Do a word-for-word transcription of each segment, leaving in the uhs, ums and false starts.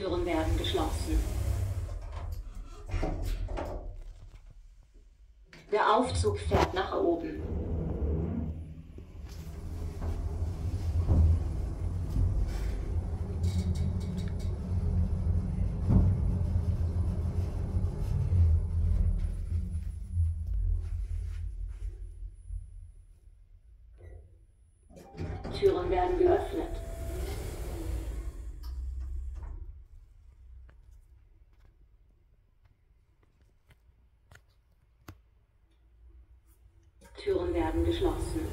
Türen werden geschlossen. Der Aufzug fährt nach oben. Türen werden geöffnet. Türen werden geschlossen.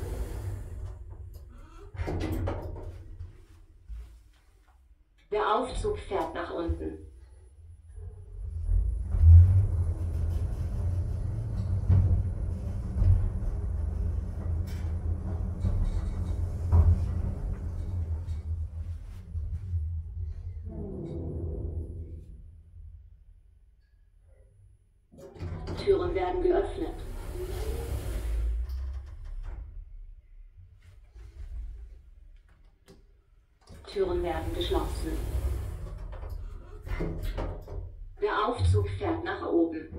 Der Aufzug fährt nach unten. Türen werden geöffnet. Türen werden geschlossen. Der Aufzug fährt nach oben.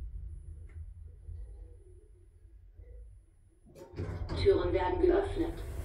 Türen werden geöffnet.